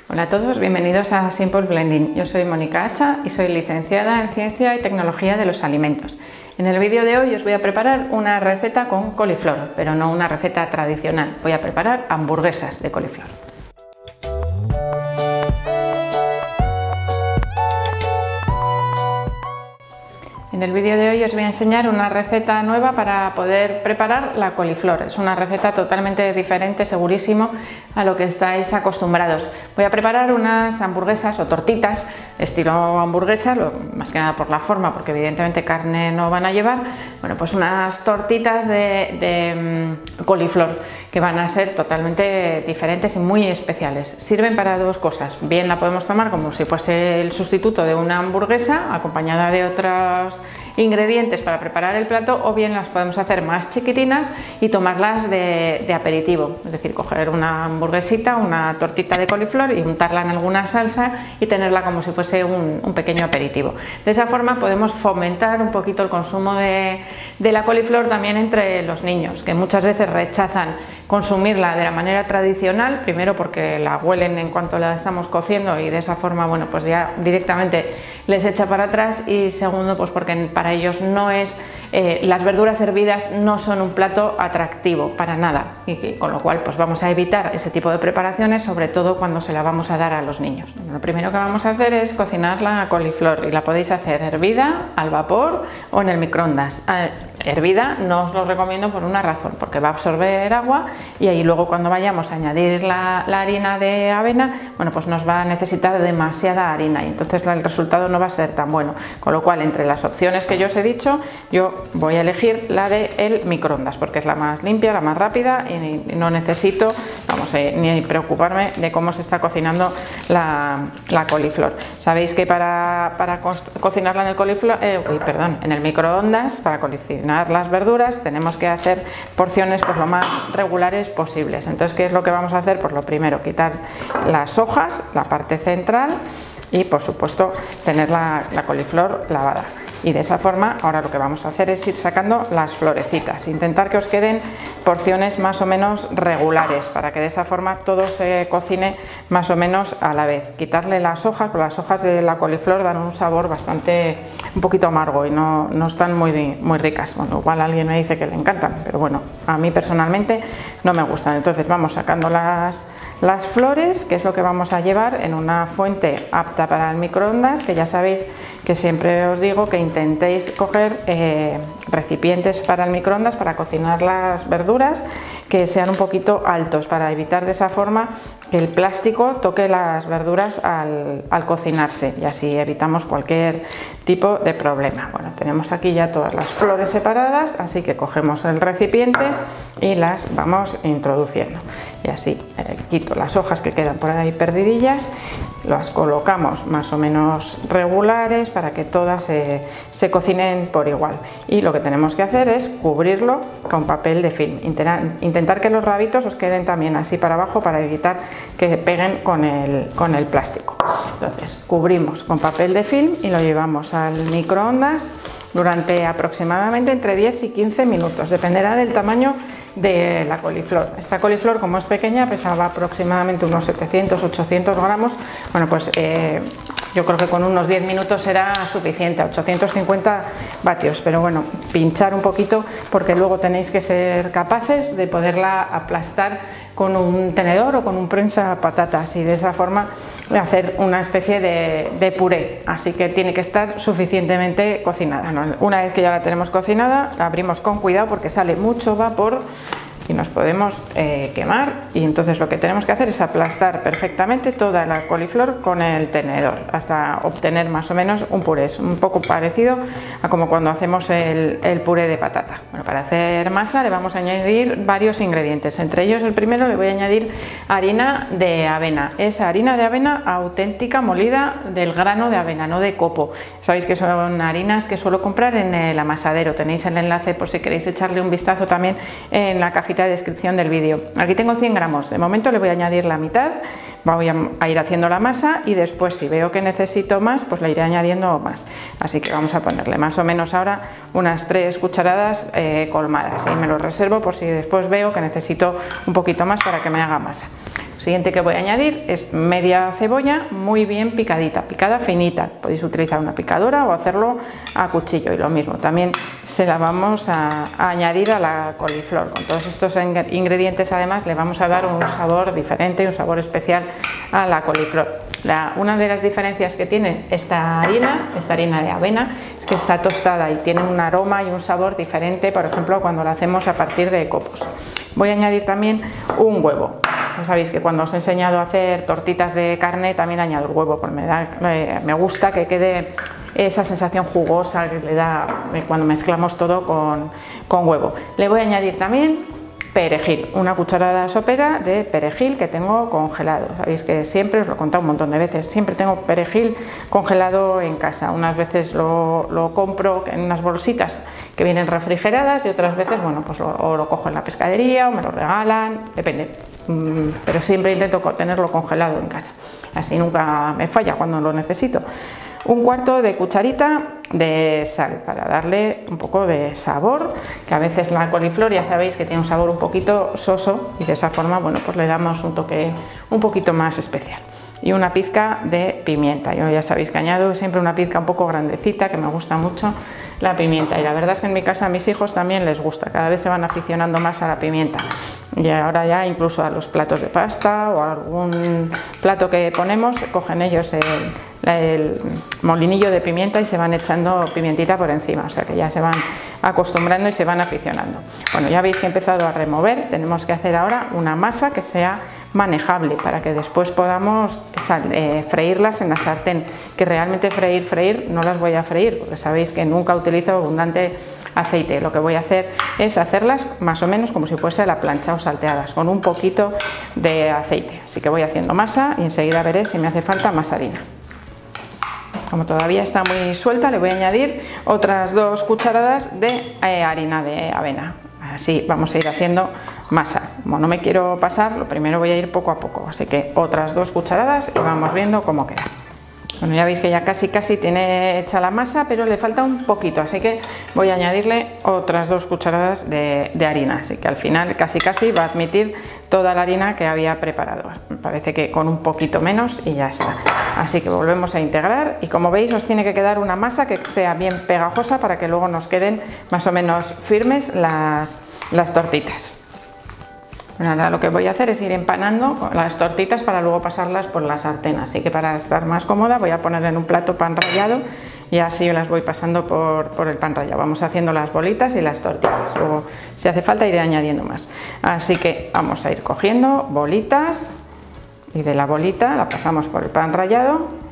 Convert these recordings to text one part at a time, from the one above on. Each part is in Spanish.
Hola a todos, bienvenidos a Simple Blending. Yo soy Mónica Hacha y soy licenciada en Ciencia y Tecnología de los Alimentos. En el vídeo de hoy os voy a preparar una receta con coliflor, pero no una receta tradicional. Voy a preparar hamburguesas de coliflor. En el vídeo de hoy os voy a enseñar una receta nueva para poder preparar la coliflor. Es una receta totalmente diferente, segurísimo, a lo que estáis acostumbrados. Voy a preparar unas hamburguesas o tortitas estilo hamburguesa, más que nada por la forma, porque evidentemente carne no van a llevar. Bueno, pues unas tortitas de coliflor que van a ser totalmente diferentes y muy especiales. Sirven para dos cosas. Bien, la podemos tomar como si fuese el sustituto de una hamburguesa, acompañada de otros ingredientes para preparar el plato, o bien las podemos hacer más chiquitinas y tomarlas de aperitivo, es decir, coger una hamburguesita, una tortita de coliflor y untarla en alguna salsa y tenerla como si fuese un pequeño aperitivo. De esa forma podemos fomentar un poquito el consumo de la coliflor también entre los niños, que muchas veces rechazan consumirla de la manera tradicional, primero porque la huelen en cuanto la estamos cociendo y de esa forma, bueno, pues ya directamente les echa para atrás, y segundo, pues porque para ellos no es, las verduras hervidas no son un plato atractivo para nada, y con lo cual pues vamos a evitar ese tipo de preparaciones, sobre todo cuando se la vamos a dar a los niños. Lo primero que vamos a hacer es cocinar la coliflor, y la podéis hacer hervida, al vapor o en el microondas. Hervida no os lo recomiendo por una razón, porque va a absorber agua y ahí luego cuando vayamos a añadir la harina de avena, bueno, pues nos va a necesitar demasiada harina y entonces el resultado no va a ser tan bueno, con lo cual entre las opciones que yo os he dicho, yo voy a elegir la del microondas porque es la más limpia, la más rápida, y no necesito, vamos, ni preocuparme de cómo se está cocinando la coliflor. Sabéis que para cocinarla en el coliflor, en el microondas, para cocinar las verduras tenemos que hacer porciones pues lo más regulares posibles. Entonces, ¿qué es lo que vamos a hacer? Pues lo primero, quitar las hojas, la parte central, y por supuesto tener la coliflor lavada. Y de esa forma ahora lo que vamos a hacer es ir sacando las florecitas, intentar que os queden porciones más o menos regulares para que de esa forma todo se cocine más o menos a la vez. Quitarle las hojas, porque las hojas de la coliflor dan un sabor un poquito amargo y no están muy ricas. Bueno, igual alguien me dice que le encantan, pero bueno, a mí personalmente no me gustan. Entonces vamos sacando las flores, que es lo que vamos a llevar en una fuente apta para el microondas, que ya sabéis que siempre os digo que intentéis coger recipientes para el microondas para cocinar las verduras que sean un poquito altos, para evitar de esa forma que el plástico toque las verduras al cocinarse, y así evitamos cualquier tipo de problema. Bueno, tenemos aquí ya todas las flores separadas, así que cogemos el recipiente y las vamos introduciendo, y así quito las hojas que quedan por ahí perdidillas, las colocamos más o menos regulares para que todas se cocinen por igual, y lo que tenemos que hacer es cubrirlo con papel de film. Intentar que los rabitos os queden también así para abajo para evitar que peguen con el plástico. Entonces cubrimos con papel de film y lo llevamos al microondas durante aproximadamente entre 10 y 15 minutos, dependerá del tamaño de la coliflor. Esta coliflor, como es pequeña, pesaba aproximadamente unos 700-800 gramos. Bueno, pues yo creo que con unos 10 minutos será suficiente, 850 vatios, pero bueno, pinchar un poquito porque luego tenéis que ser capaces de poderla aplastar con un tenedor o con un prensa patatas, y de esa forma hacer una especie de puré, así que tiene que estar suficientemente cocinada. Una vez que ya la tenemos cocinada, la abrimos con cuidado porque sale mucho vapor y nos podemos quemar, y entonces lo que tenemos que hacer es aplastar perfectamente toda la coliflor con el tenedor hasta obtener más o menos un puré. Es un poco parecido a como cuando hacemos el puré de patata. Bueno, para hacer masa le vamos a añadir varios ingredientes, entre ellos el primero le voy a añadir harina de avena. Es harina de avena auténtica, molida del grano de avena, no de copo. Sabéis que son harinas que suelo comprar en el amasadero, tenéis el enlace por si queréis echarle un vistazo también en la cajita de descripción del vídeo. Aquí tengo 100 gramos, de momento le voy a añadir la mitad, voy a ir haciendo la masa y después si veo que necesito más, pues le iré añadiendo más. Así que vamos a ponerle más o menos ahora unas 3 cucharadas colmadas, y me lo reservo por si después veo que necesito un poquito más para que me haga masa. siguiente que voy a añadir es media cebolla muy bien picadita, picada finita. Podéis utilizar una picadora o hacerlo a cuchillo, y lo mismo, también se la vamos a añadir a la coliflor. Con todos estos ingredientes además le vamos a dar un sabor diferente, un sabor especial a la coliflor. Una de las diferencias que tiene esta harina de avena, es que está tostada y tiene un aroma y un sabor diferente, por ejemplo, cuando la hacemos a partir de copos. Voy a añadir también un huevo. Ya sabéis que cuando os he enseñado a hacer tortitas de carne también añado el huevo, porque me gusta que quede esa sensación jugosa que le da cuando mezclamos todo con huevo. Le voy a añadir también perejil, una cucharada sopera de perejil que tengo congelado. Sabéis que siempre, os lo he contado un montón de veces, siempre tengo perejil congelado en casa. Unas veces lo compro en unas bolsitas que vienen refrigeradas y otras veces, bueno, pues lo cojo en la pescadería o me lo regalan, depende. Pero siempre intento tenerlo congelado en casa, así nunca me falla cuando lo necesito. Un cuarto de cucharita de sal para darle un poco de sabor, que a veces la coliflor ya sabéis que tiene un sabor un poquito soso y de esa forma, bueno, pues le damos un toque un poquito más especial. Y una pizca de pimienta. Yo ya sabéis que añado siempre una pizca un poco grandecita, que me gusta mucho la pimienta, y la verdad es que en mi casa a mis hijos también les gusta, cada vez se van aficionando más a la pimienta, y ahora ya incluso a los platos de pasta o a algún plato que ponemos, cogen ellos el molinillo de pimienta y se van echando pimientita por encima, o sea que ya se van acostumbrando y se van aficionando. Bueno, ya veis que he empezado a remover, tenemos que hacer ahora una masa que sea manejable para que después podamos freírlas en la sartén, que realmente freír no las voy a freír, porque sabéis que nunca utilizo abundante aceite. Lo que voy a hacer es hacerlas más o menos como si fuese a la plancha o salteadas, con un poquito de aceite. Así que voy haciendo masa y enseguida veré si me hace falta más harina. Como todavía está muy suelta, le voy a añadir otras 2 cucharadas de harina de avena. Así vamos a ir haciendo masa. Como no me quiero pasar, lo primero voy a ir poco a poco, así que otras 2 cucharadas y vamos viendo cómo queda. Bueno, ya veis que ya casi tiene hecha la masa, pero le falta un poquito, así que voy a añadirle otras 2 cucharadas de harina, así que al final casi va a admitir toda la harina que había preparado. Me parece que con un poquito menos y ya está. Así que volvemos a integrar y, como veis, os tiene que quedar una masa que sea bien pegajosa para que luego nos queden más o menos firmes las tortitas. Bueno, ahora lo que voy a hacer es ir empanando las tortitas para luego pasarlas por la sartén, así que para estar más cómoda voy a poner en un plato pan rallado y así las voy pasando por el pan rallado. Vamos haciendo las bolitas y las tortitas, luego si hace falta iré añadiendo más. Así que vamos a ir cogiendo bolitas y de la bolita la pasamos por el pan rallado.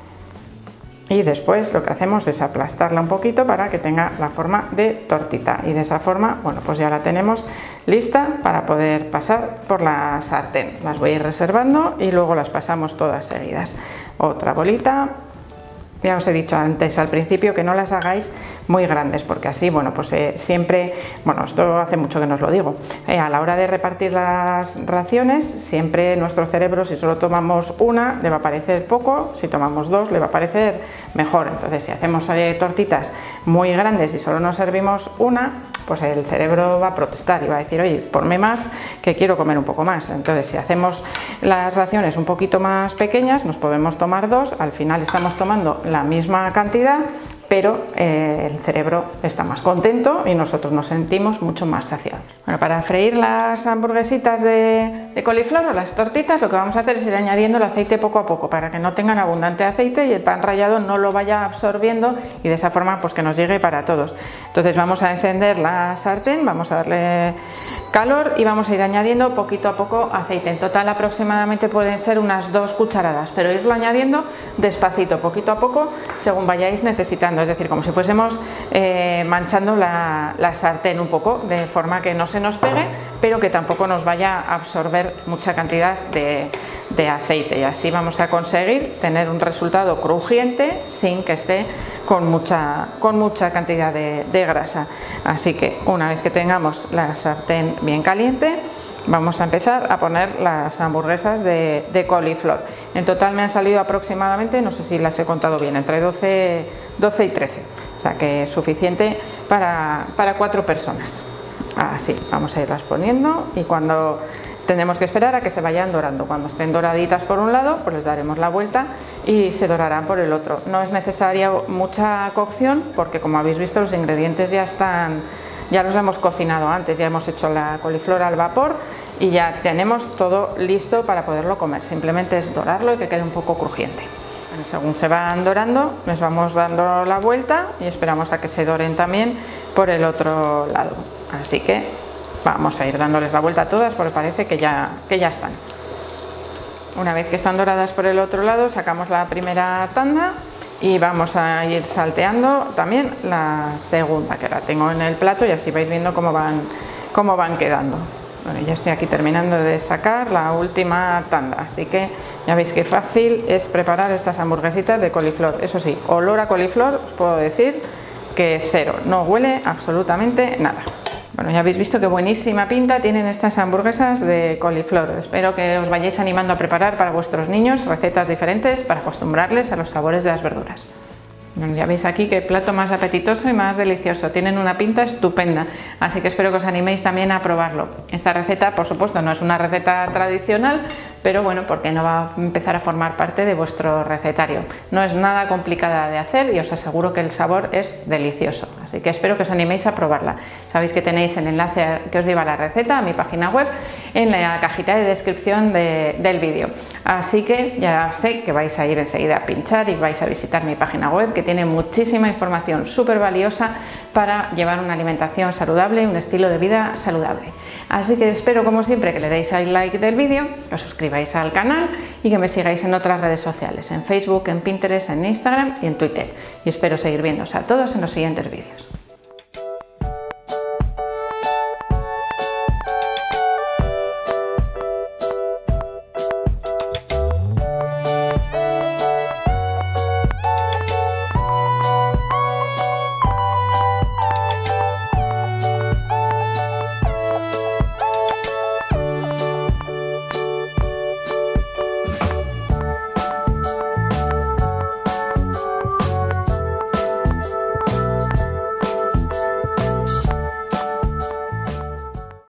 Y después lo que hacemos es aplastarla un poquito para que tenga la forma de tortita, y de esa forma, bueno, pues ya la tenemos lista para poder pasar por la sartén. Las voy a ir reservando y luego las pasamos todas seguidas. Otra bolita. Ya os he dicho antes al principio que no las hagáis muy grandes, porque así, bueno, pues siempre, bueno, esto hace mucho que no os lo digo, a la hora de repartir las raciones, siempre nuestro cerebro, si solo tomamos una, le va a parecer poco, si tomamos 2, le va a parecer mejor. Entonces, si hacemos tortitas muy grandes y solo nos servimos una, pues el cerebro va a protestar y va a decir, oye, ponme más, que quiero comer un poco más. Entonces, si hacemos las raciones un poquito más pequeñas, nos podemos tomar 2, al final estamos tomando la misma cantidad, pero el cerebro está más contento y nosotros nos sentimos mucho más saciados. Bueno, para freír las hamburguesitas de coliflor o las tortitas, lo que vamos a hacer es ir añadiendo el aceite poco a poco para que no tengan abundante aceite y el pan rallado no lo vaya absorbiendo, y de esa forma pues que nos llegue para todos. Entonces vamos a encender la sartén, vamos a darle calor y vamos a ir añadiendo poquito a poco aceite. En total aproximadamente pueden ser unas 2 cucharadas, pero irlo añadiendo despacito, poquito a poco, según vayáis necesitando, es decir, como si fuésemos manchando la sartén un poco, de forma que no se nos pegue, pero que tampoco nos vaya a absorber mucha cantidad de aceite, y así vamos a conseguir tener un resultado crujiente sin que esté con mucha cantidad de grasa. Así que una vez que tengamos la sartén bien caliente, vamos a empezar a poner las hamburguesas de coliflor. En total me han salido aproximadamente, no sé si las he contado bien, entre 12 y 13, o sea que es suficiente para 4 personas. Así, vamos a irlas poniendo, y cuando Tendremos que esperar a que se vayan dorando. Cuando estén doraditas por un lado, pues les daremos la vuelta y se dorarán por el otro. No es necesaria mucha cocción porque, como habéis visto, los ingredientes ya los hemos cocinado antes, ya hemos hecho la coliflor al vapor y ya tenemos todo listo para poderlo comer. Simplemente es dorarlo y que quede un poco crujiente. Bueno, según se van dorando, les vamos dando la vuelta y esperamos a que se doren también por el otro lado. Así que vamos a ir dándoles la vuelta a todas porque parece que ya están. Una vez que están doradas por el otro lado, sacamos la primera tanda y vamos a ir salteando también la segunda, que la tengo en el plato, y así vais viendo cómo van quedando. Bueno, ya estoy aquí terminando de sacar la última tanda, así que ya veis qué fácil es preparar estas hamburguesitas de coliflor. Eso sí, olor a coliflor os puedo decir que cero, no huele absolutamente nada. Bueno, ya habéis visto qué buenísima pinta tienen estas hamburguesas de coliflor. Espero que os vayáis animando a preparar para vuestros niños recetas diferentes para acostumbrarles a los sabores de las verduras. Bueno, ya veis aquí qué plato más apetitoso y más delicioso. Tienen una pinta estupenda, así que espero que os animéis también a probarlo. Esta receta, por supuesto, no es una receta tradicional, pero bueno, porque no va a empezar a formar parte de vuestro recetario. No es nada complicada de hacer y os aseguro que el sabor es delicioso. Así que espero que os animéis a probarla. Sabéis que tenéis el enlace que os lleva a la receta a mi página web en la cajita de descripción del vídeo. Así que ya sé que vais a ir enseguida a pinchar y vais a visitar mi página web, que tiene muchísima información súper valiosa para llevar una alimentación saludable, un estilo de vida saludable. Así que espero, como siempre, que le deis al like del vídeo, que os suscribáis al canal y que me sigáis en otras redes sociales, en Facebook, en Pinterest, en Instagram y en Twitter. Y espero seguir viéndoos a todos en los siguientes vídeos.